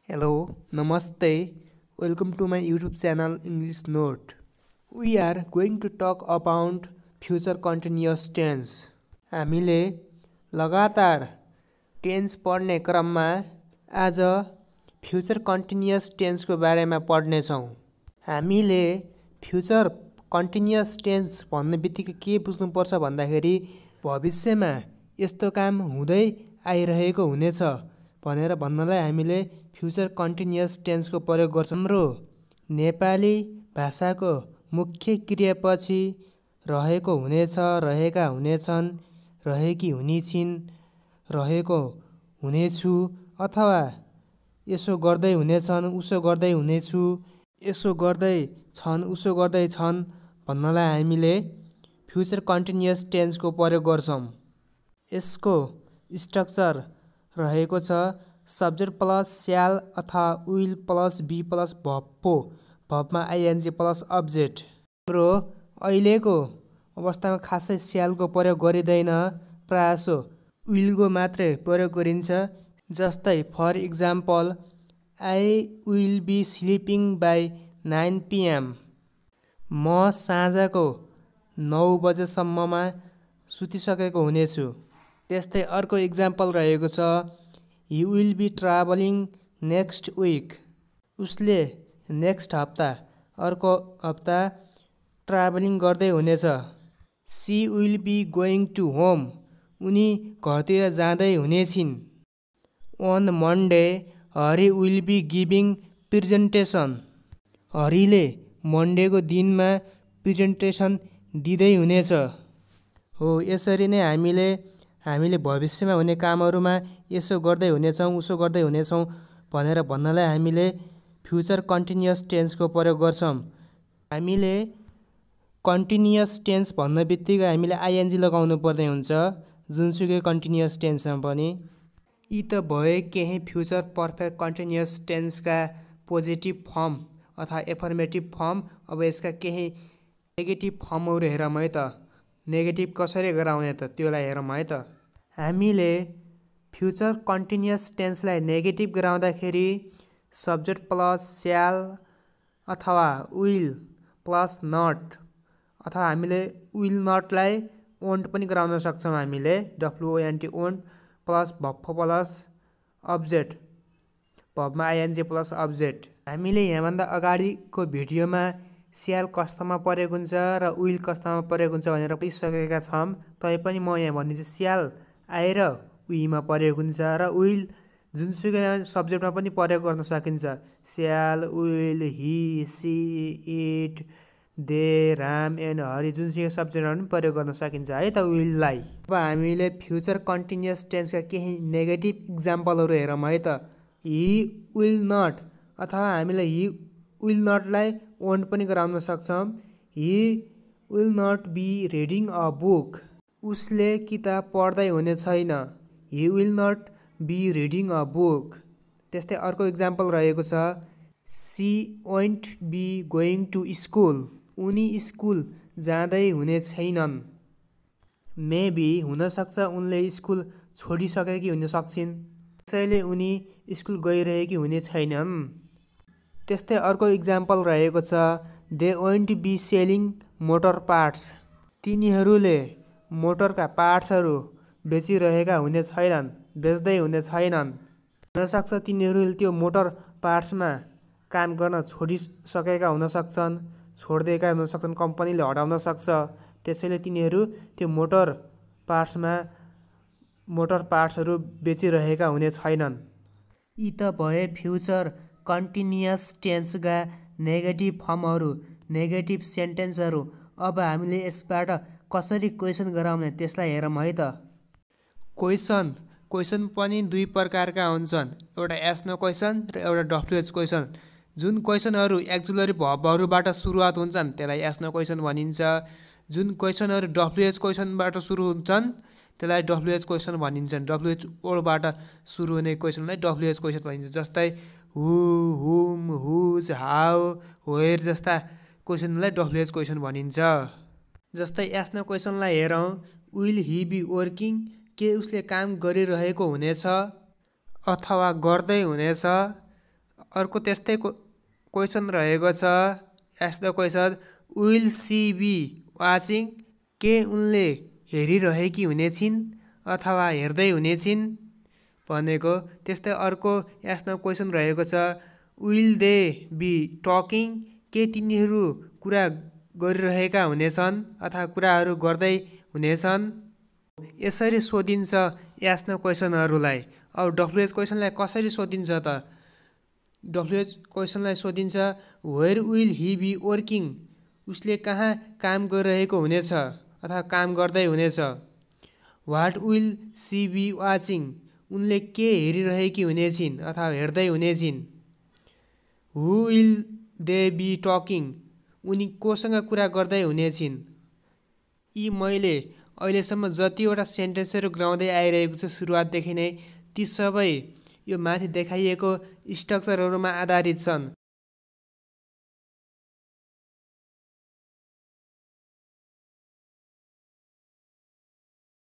Hello, Namaste. Welcome to my YouTube channel English Note. We are going to talk about future continuous tense. हामीले लगातार tense पढ्ने क्रममा आज future continuous टेन्सको बारेमा पढ्ने छौं। हामीले फ्युचर कन्टिन्युअस टेन्स भन्ने बित्तिकै के बुझ्नुपर्छ भन्दाखेरि भविष्यमा यस्तो काम हुँदै आइरहेको हुनेछ भनेर भन्नलाई हामीले फ्युचर कन्टिन्युअस टेन्सको प्रयोग गर्छौं। हाम्रो नेपाली भाषाको मुख्य क्रियापछि रहेको हुनेछ, रहेका हुनेछन्, रहेकी हुनेछिन्, रहेको हुनेछु अथवा यसो गर्दै हुनेछन्, उसो गर्दै हुनेछु, यसो गर्दै छन्, उसो गर्दै छन् भन्नलाई हामीले फ्युचर कन्टिन्युअस टेन्सको प्रयोग गर्छौं। यसको स्ट्रक्चर रहेको छ सब्जेक्ट प्लस स्याल अथवा will plus be plus verb, भर्बमा आइएनजी प्लस अब्जेक्ट। हाम्रो अहिलेको अवस्थामा खासै स्यालको प्रयोग गरिँदैन, प्रायसो विलको मात्रै प्रयोग गरिन्छ। जस्तै for example I will be sleeping by 9 PM। म साँझको 9 बजेसम्ममा सुतिसकेको हुनेछु। त्यस्तै अर्को इक्जाम्पल रहेको छ he will be travelling next week. उसले नेक्स्ट हप्ता, अर्को हप्ता ट्राभलिङ गर्दै हुनेछ। She will be going to home. उनी घरतिर जाँदै हुनेछिन्। On Monday Hari will be giving presentation. हरिले मन्डेको दिनमा प्रेजेन्टेसन दिँदै हुनेछ। हो, यसरी नै हामीले भविष्यमा हुने कामहरुमा यसो गर्दै हुनेछौं, उसो गर्दै हुनेछौं भनेर भन्नलाई हामीले फ्युचर कन्टिन्युअस टेन्सको प्रयोग गर्छौं। हामीले कन्टिन्युअस टेन्स भन्न बित्तिकै हामीले आइएनजी लगाउनु पर्ने हुन्छ, जुनसुकै कन्टिन्युअस टेन्समा पनि। यी त भए केही फ्युचर पर्फेक्ट कन्टिन्युअस टेन्सका पोजिटिभ फर्म अथवा एफर्मेटिभ फर्म। अब यसका केही नेगेटिभ फर्महरु हेरौँ है त। नेगेटिभ कसरी गराउने त त्योलाई हेरौँ है त। हामीले फ्युचर कन्टिन्युअस टेन्सलाई नेगेटिभ गराउँदाखेरि सब्जेक्ट प्लस स्याल अथवा विल प्लस नट, अथवा हामीले विल नटलाई ओन्ट पनि गराउन सक्छौँ। हामीले WONT won't plus verb plus object, भर्बमा आइएनजी प्लस अब्जेक्ट। हामीले यहाँभन्दा अगाडिको भिडियोमा स्याल कस्तामा प्रयोग हुन्छ र विल कस्तामा प्रयोग हुन्छ भनेर पढिसकेका छौँ। तैपनि म यहाँ भनिदिन्छु स्याल आएर उहीमा प्रयोग हुन्छ र विल जुनसुकै सब्जेक्टमा पनि प्रयोग गर्न सकिन्छ। Shall, will, he, she, it, they, Ram and Hari जुनसुकै सब्जेक्टमा पनि प्रयोग गर्न सकिन्छ है त विललाई। अब हामीले फ्युचर कन्टिन्युअस टेन्सका केही नेगेटिभ इक्जाम्पलहरु हेरौँ है त। ही विल नट, अथवा हामीले ही विल नटलाई ओन्ट पनि गराउन सक्छौँ। He will not be reading a book. उसले किताब पढ्दै हुने छैन। He will not be reading a book. त्यस्तै अर्को इक्जाम्पल रहेको छ she won't be going to school. उनी स्कुल जाँदै हुने छैनन्। मेबी हुनसक्छ उनले स्कुल छोडिसकेकी हुन सक्छिन्, त्यसैले उनी स्कुल गइरहेकी हुने छैनन्। त्यस्तै अर्को इक्जाम्पल रहेको छ they won't be selling motor parts. तिनीहरूले मोटरका पार्ट्सहरू बेचिरहेका हुने छैनन्, बेच्दै हुने छैनन्। हुनसक्छ तिनीहरूले त्यो मोटर पार्ट्समा काम गर्न छोडिसकेका हुन सक्छन्, छोडिदिएका हुन सक्छन्, कम्पनीले हटाउन सक्छ। त्यसैले तिनीहरू त्यो मोटर पार्ट्सहरू बेचिरहेका हुने छैनन्। यी त भए फ्युचर कन्टिन्युअस टेन्सका नेगेटिभ फर्महरु, नेगेटिभ सेन्टेन्सहरु। अब हामीले यसबाट कसरी क्वेसन गराउने त्यसलाई हेरौँ है त। क्वेसन पनि दुई प्रकारका हुन्छन्, एउटा एस नो क्वेसन र एउटा WH क्वेसन। जुन क्वेसनहरु एक्जुलरी भर्बहरुबाट सुरुवात हुन्छन् त्यसलाई एस नो क्वेसन भनिन्छ। जुन क्वेसनहरु WH क्वेसनबाट सुरु हुन्छन् त्यसलाई WH क्वेसन भनिन्छ। WH वर्डबाट सुरु हुने क्वेसनलाई WH क्वेसन भनिन्छ। जस्तै हु, हुम, हुज, हाउ, वेयर जस्ता क्वेसनलाई WH क्वेसन भनिन्छ। जस्तै एस नो क्वेसनलाई हेरौँ विल ही बी वर्किङ। के उसले काम गरिरहेको हुनेछ अथवा गर्दै हुनेछ अर्को त्यस्तै क्वेसन रहेको छ। As the question will she be watching, के उनले हेरिरहेकी हुनेछिन् अथवा हेर्दै हुनेछिन् भनेको। त्यस्तै अर्को यसमा क्वेसन रहेको छ विल दे बी टकिङ, के तिनीहरू कुरा गरिरहेका हुनेछन् अथवा कुराहरू गर्दै हुनेछन्। यसरी सोधिन्छ यास्न क्वेसनहरूलाई। अब डब्लुएच क्वेसनलाई कसरी सोधिन्छ त? डब्लुएच क्वेसनलाई सोधिन्छ where will he be working, उसले कहाँ काम गरिरहेको हुनेछ अथवा काम गर्दै हुनेछ। What will she be watching, उनले के हेरिरहेकी हुनेछिन् अथवा हेर्दै हुनेछिन्। Who will they be talking, उनी कोसँग कुरा गर्दै हुनेछिन्। यी मैले अहिलेसम्म जतिवटा सेन्टेन्सहरू गराउँदै आइरहेको छु सुरुवातदेखि नै, ती सबै यो माथि देखाइएको स्ट्रक्चरहरूमा आधारित छन्।